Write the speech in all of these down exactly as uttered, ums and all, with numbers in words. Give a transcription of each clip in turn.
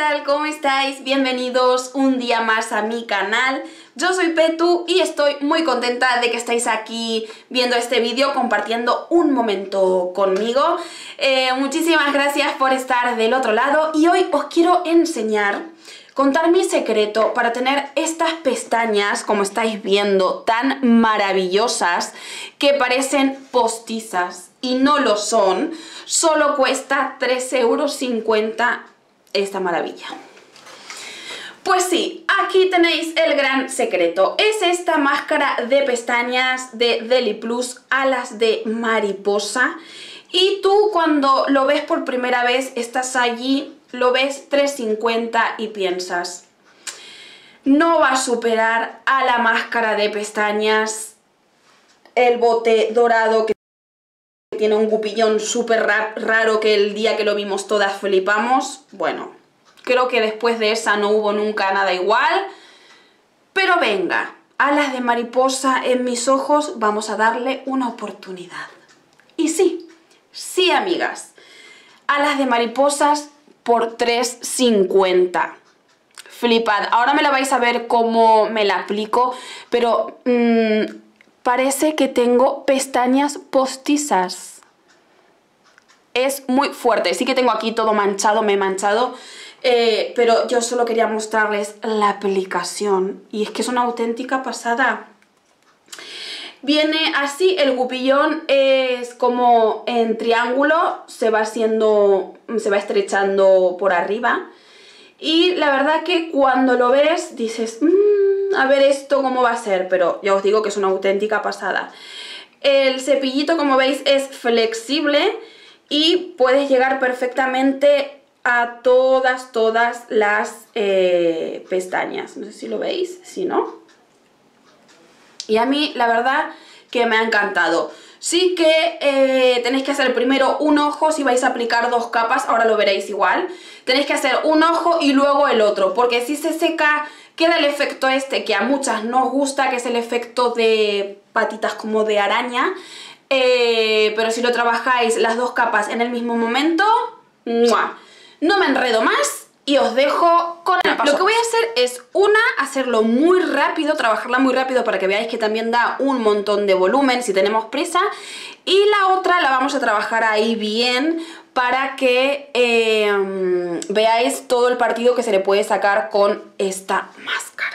tal? ¿Cómo estáis? Bienvenidos un día más a mi canal. Yo soy Petu y estoy muy contenta de que estáis aquí viendo este vídeo, compartiendo un momento conmigo. Eh, muchísimas gracias por estar del otro lado y hoy os quiero enseñar, contar mi secreto para tener estas pestañas, como estáis viendo, tan maravillosas que parecen postizas y no lo son. Solo cuesta tres euros cincuenta esta maravilla. Pues sí, aquí tenéis el gran secreto. Es esta máscara de pestañas de Deli Plus, alas de mariposa. Y tú cuando lo ves por primera vez, estás allí, lo ves tres cincuenta y piensas, no va a superar a la máscara de pestañas, el bote dorado que tiene un gupillón súper raro que el día que lo vimos todas flipamos. Bueno, creo que después de esa no hubo nunca nada igual. Pero venga, alas de mariposa en mis ojos, vamos a darle una oportunidad. Y sí, sí amigas, alas de mariposas por tres cincuenta. Flipad, ahora me la vais a ver cómo me la aplico, pero mmm, parece que tengo pestañas postizas. Es muy fuerte, sí que tengo aquí todo manchado, me he manchado, eh, pero yo solo quería mostrarles la aplicación y es que es una auténtica pasada. Viene así, el gupillón es como en triángulo, se va haciendo, se va estrechando por arriba y la verdad que cuando lo ves dices, mmm, a ver esto cómo va a ser, pero ya os digo que es una auténtica pasada. El cepillito, como veis, es flexible y puedes llegar perfectamente a todas, todas las eh, pestañas. No sé si lo veis, si no. Y a mí, la verdad, que me ha encantado. Sí que eh, tenéis que hacer primero un ojo si vais a aplicar dos capas, ahora lo veréis igual. Tenéis que hacer un ojo y luego el otro, porque si se seca queda el efecto este que a muchas nos gusta, que es el efecto de patitas como de araña. Eh, pero si lo trabajáis las dos capas en el mismo momento, ¡mua! No me enredo más y os dejo con el paso. Lo que voy a hacer es, una, hacerlo muy rápido, trabajarla muy rápido para que veáis que también da un montón de volumen si tenemos prisa. Y la otra la vamos a trabajar ahí bien para que eh, veáis todo el partido que se le puede sacar con esta máscara.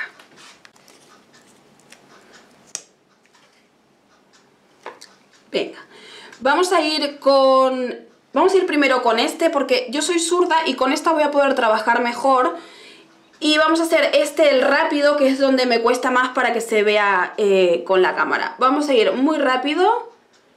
Venga, vamos a ir con... Vamos a ir primero con este porque yo soy zurda y con esta voy a poder trabajar mejor. Y vamos a hacer este, el rápido, que es donde me cuesta más para que se vea eh, con la cámara. Vamos a ir muy rápido.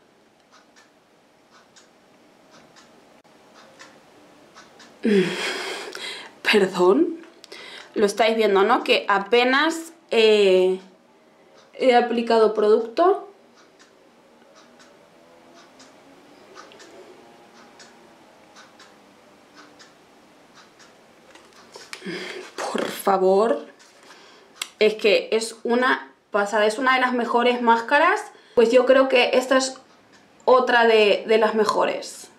Perdón. Lo estáis viendo, ¿no? Que apenas eh, he aplicado producto. Por favor, es que es una pasada, es una de las mejores máscaras. Pues yo creo que esta es otra de, de las mejores.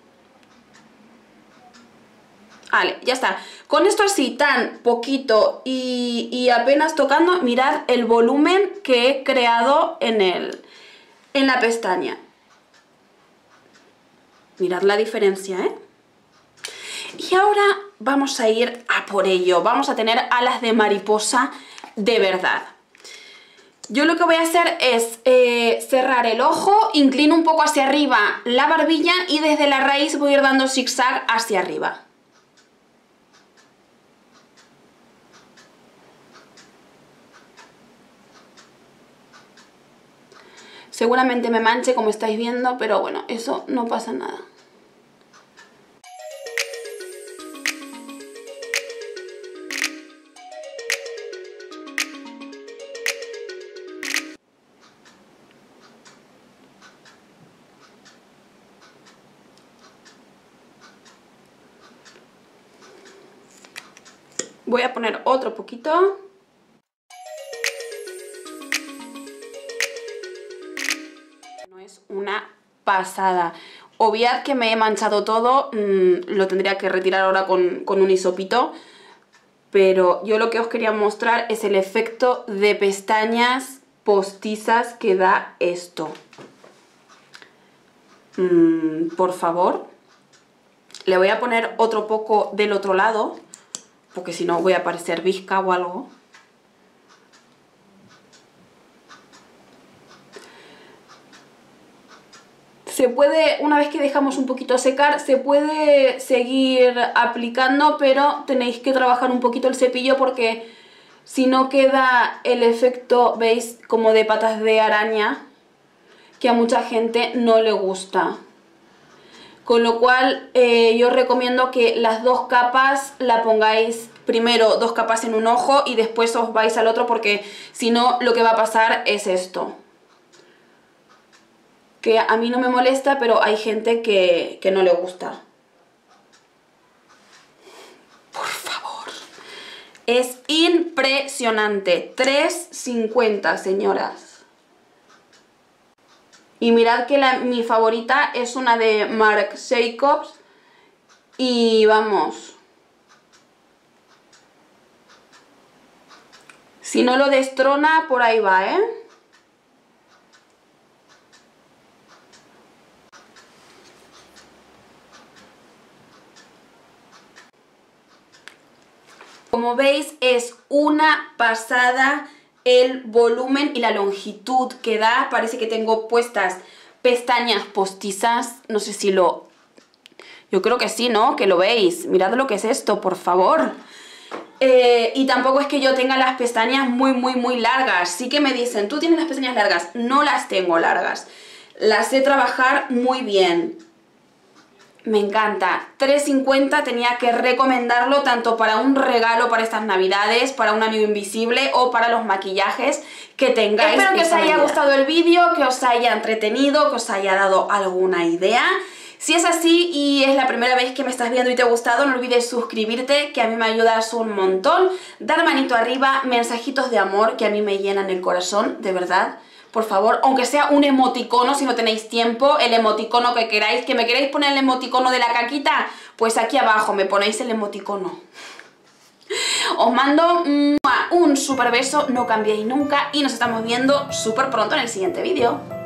Vale, ya está. Con esto así tan poquito y, y apenas tocando, mirad el volumen que he creado en, el, en la pestaña. Mirad la diferencia, ¿eh? Y ahora vamos a ir a por ello. Vamos a tener alas de mariposa de verdad. Yo lo que voy a hacer es eh, cerrar el ojo, inclino un poco hacia arriba la barbilla y desde la raíz voy a ir dando zigzag hacia arriba. Seguramente me manche como estáis viendo, pero bueno, eso no pasa nada. Voy a poner otro poquito. No es una pasada. Obviad que me he manchado todo, mmm, lo tendría que retirar ahora con, con un hisopito, pero yo lo que os quería mostrar es el efecto de pestañas postizas que da esto. Mm, por favor, le voy a poner otro poco del otro lado, porque si no voy a parecer visca o algo. Se puede, una vez que dejamos un poquito secar, se puede seguir aplicando, pero tenéis que trabajar un poquito el cepillo porque si no queda el efecto, ¿veis? Como de patas de araña, que a mucha gente no le gusta. Con lo cual eh, yo os recomiendo que las dos capas la pongáis primero dos capas en un ojo y después os vais al otro, porque si no lo que va a pasar es esto. Que a mí no me molesta, pero hay gente que, que no le gusta. Por favor. Es impresionante. tres cincuenta, señoras. Y mirad que la, mi favorita es una de Marc Jacobs. Y vamos. Si no lo destrona, por ahí va, ¿eh? Como veis, es una pasada el volumen y la longitud que da. Parece que tengo puestas pestañas postizas. No sé si lo... Yo creo que sí, ¿no? Que lo veis. Mirad lo que es esto, por favor. Eh, y tampoco es que yo tenga las pestañas muy, muy, muy largas. Sí que me dicen, ¿tú tienes las pestañas largas? No las tengo largas. Las sé trabajar muy bien. Me encanta. tres cincuenta, tenía que recomendarlo tanto para un regalo para estas navidades, para un amigo invisible o para los maquillajes que tengáis. Espero que os haya gustado el vídeo, que os haya entretenido, que os haya dado alguna idea. Si es así y es la primera vez que me estás viendo y te ha gustado, no olvides suscribirte, que a mí me ayudas un montón. Dar manito arriba, mensajitos de amor que a mí me llenan el corazón, de verdad. Por favor, aunque sea un emoticono, si no tenéis tiempo, el emoticono que queráis, que me queréis poner el emoticono de la caquita, pues aquí abajo me ponéis el emoticono. Os mando un super beso, no cambiéis nunca y nos estamos viendo súper pronto en el siguiente vídeo.